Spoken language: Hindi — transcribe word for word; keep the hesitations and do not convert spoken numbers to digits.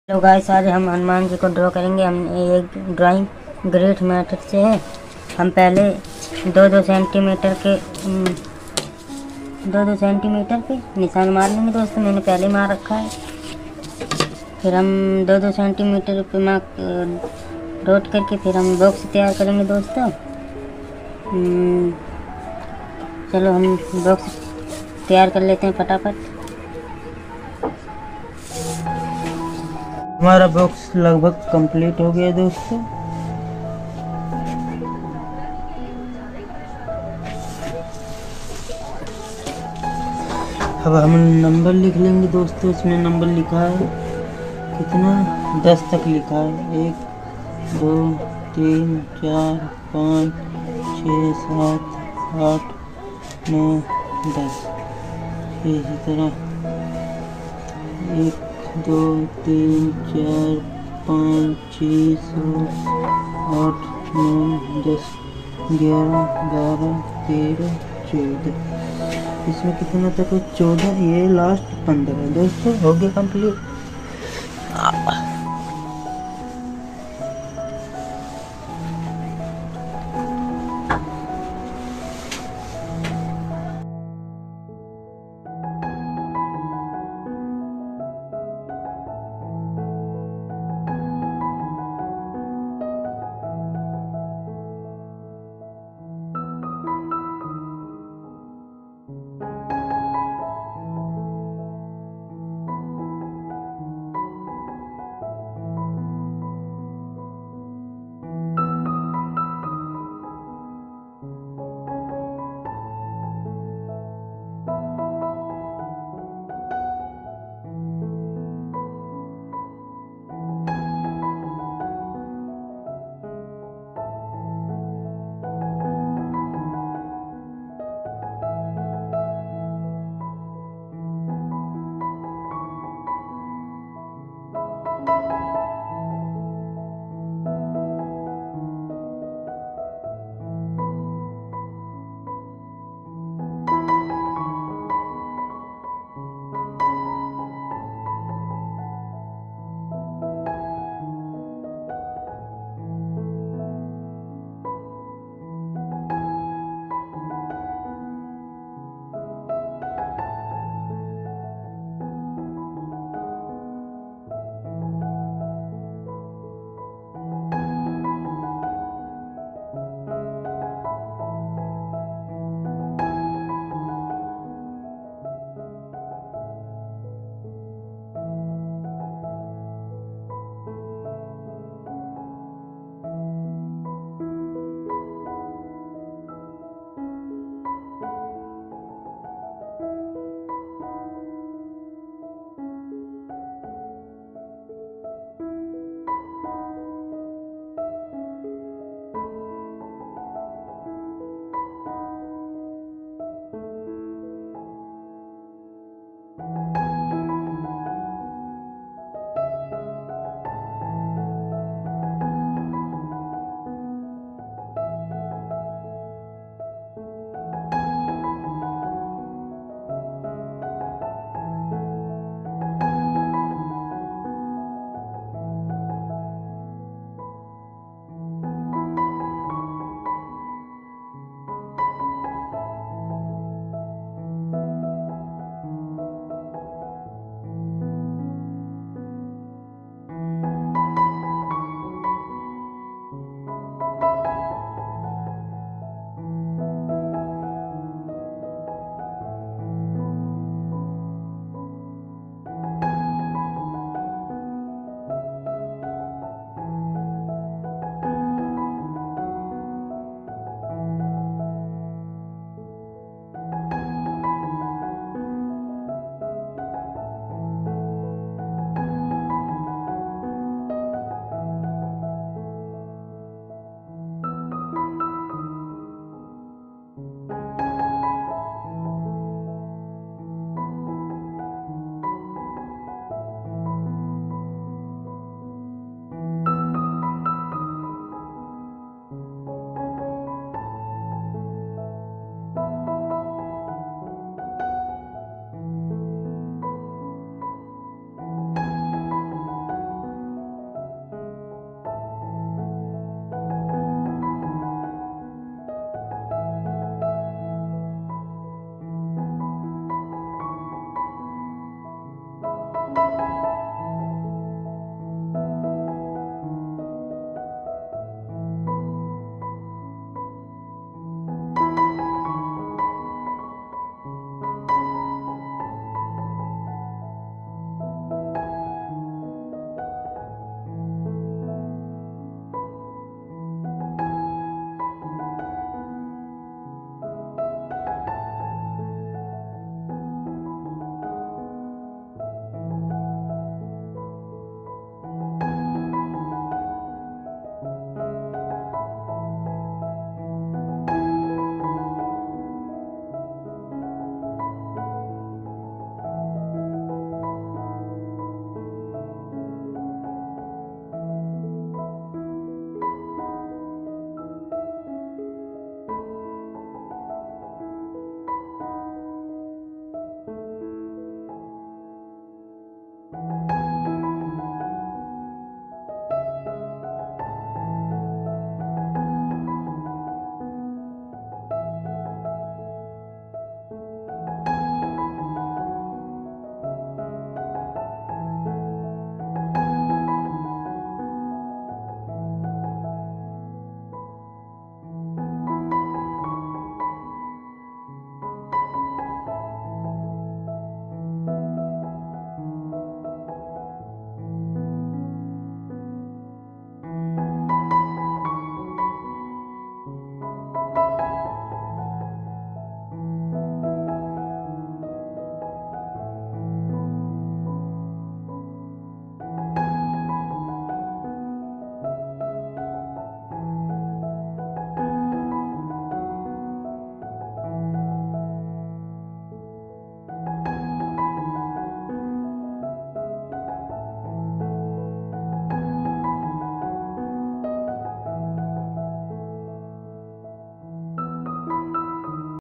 हेलो गाइस, आज हम हनुमान जी को ड्रॉ करेंगे। हम एक ड्राइंग ग्रेट मेथड से है। हम पहले दो दो सेंटीमीटर के दो दो सेंटीमीटर पे निशान मार लेंगे दोस्तों। मैंने पहले मार रखा है। फिर हम दो दो सेंटीमीटर पे मार्क डॉट करके फिर हम बॉक्स तैयार करेंगे दोस्तों। चलो हम बॉक्स तैयार कर लेते हैं फटाफट। हमारा बॉक्स लगभग कंप्लीट हो गया दोस्तों। अब हम नंबर लिख लेंगे दोस्तों। इसमें नंबर लिखा है कितना, दस तक लिखा है। एक दो तीन चार पाँच छः सात आठ नौ दस। इसी तरह एक दो तीन चार पाँच छः सात आठ नौ दस ग्यारह बारह तेरह चौदह। इसमें कितना तक है? चौदह। ये लास्ट पंद्रह दोस्तों। हो गया कंप्लीट।